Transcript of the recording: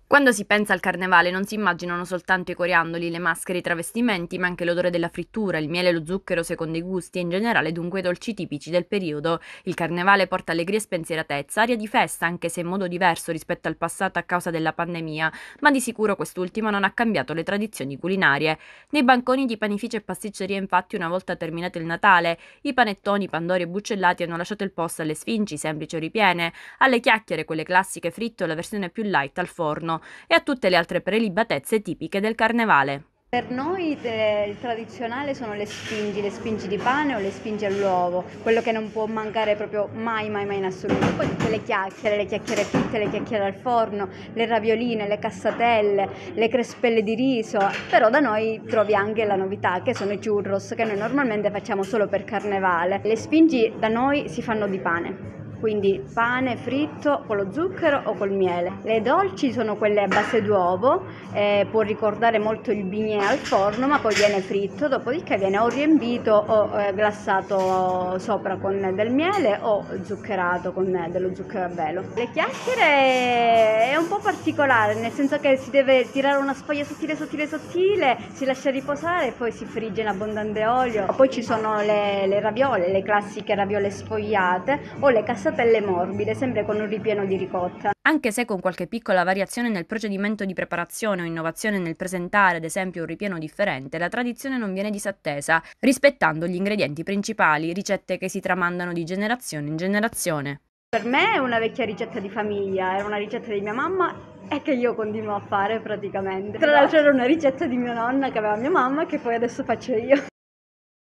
Quando si pensa al carnevale non si immaginano soltanto i coriandoli, le maschere, i travestimenti, ma anche l'odore della frittura, il miele e lo zucchero secondo i gusti e in generale dunque i dolci tipici del periodo. Il carnevale porta allegria e spensieratezza, aria di festa anche se in modo diverso rispetto al passato a causa della pandemia, ma di sicuro quest'ultimo non ha cambiato le tradizioni culinarie. Nei banconi di panifici e pasticcerie infatti una volta terminato il Natale, i panettoni, pandori e buccellati hanno lasciato il posto alle sfingi semplici o ripiene, alle chiacchiere, quelle classiche fritte o la versione più light al forno e a tutte le altre prelibatezze tipiche del carnevale. Per noi il tradizionale sono le sfingi di pane o le sfingi all'uovo, quello che non può mancare proprio mai, mai, mai in assoluto. Poi tutte le chiacchiere fritte, le chiacchiere al forno, le ravioline, le cassatelle, le crespelle di riso, però da noi trovi anche la novità che sono i churros che noi normalmente facciamo solo per carnevale. Le sfingi da noi si fanno di pane. Quindi pane fritto con lo zucchero o col miele. Le dolci sono quelle a base d'uovo, può ricordare molto il bignè al forno, ma poi viene fritto, dopodiché viene o riempito o glassato sopra con del miele o zuccherato con dello zucchero a velo. Le chiacchiere è un po' particolare, nel senso che si deve tirare una sfoglia sottile, sottile, sottile, si lascia riposare e poi si frigge in abbondante olio. Poi ci sono le raviole, le classiche raviole sfogliate o le cassatelle morbide, sempre con un ripieno di ricotta. Anche se con qualche piccola variazione nel procedimento di preparazione o innovazione nel presentare, ad esempio, un ripieno differente, la tradizione non viene disattesa, rispettando gli ingredienti principali, ricette che si tramandano di generazione in generazione. Per me è una vecchia ricetta di famiglia, era una ricetta di mia mamma e che io continuo a fare praticamente. Tra l'altro era una ricetta di mia nonna che aveva mia mamma che poi adesso faccio io.